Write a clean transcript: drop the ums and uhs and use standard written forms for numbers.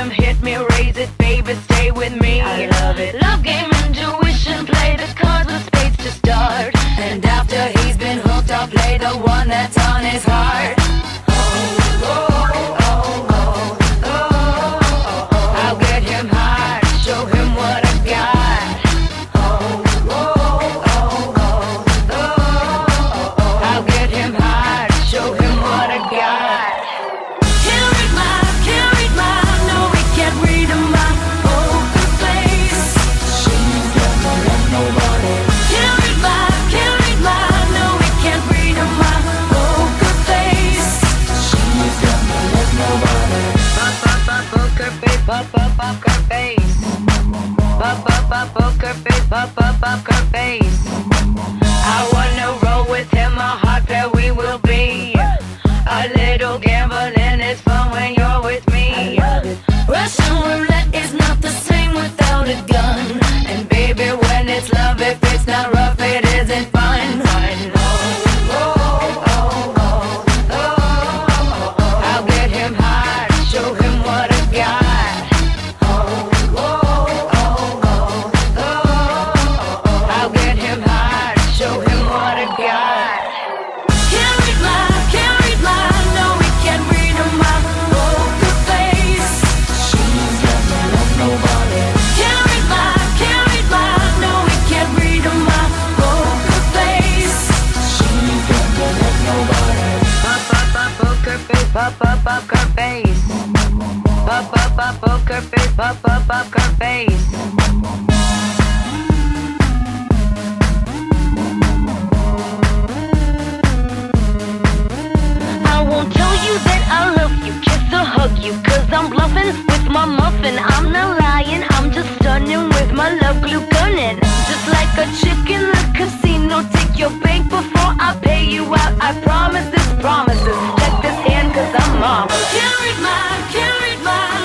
him, hit me, raise it, baby, stay with me. I love it. Love game, intuition, play the cards with spades to start. And after he's been hooked, I'll play the one that's on his heart. I'll get him hard, show him what I got. I'll get him hard, show him what I got. Can't read my, no, he can't read my poker face. She's got no love, nobody. Can't read my, no, he can't read my poker face. She's got no love, nobody. Poker face, poker face. Poker face, poker face. I wanna roll with him, a hot pair we will be. A little gambling is fun when you're with me. Russian roulette is not the same without a gun. And baby, when it's love, if it's not rough, it isn't fun. I'll get him hard, show him what I got. I'll get him hard, show him what I got. Can't read my, no, he can't read my poker face. She's got no love, nobody. Can't read my, no, he can't read my poker face. She's got no love, nobody. Poker face, poker face. Poker face, poker face. I won't tell you that I love you, kiss or hug you, cause I'm bluffing with my muffin. I'm not lying, I'm just stunning with my love glue gunning. Just like a chick in the casino, take your bank before I pay you out. I promise this promises. Check this hand cause I'm marvelous. Can't read my,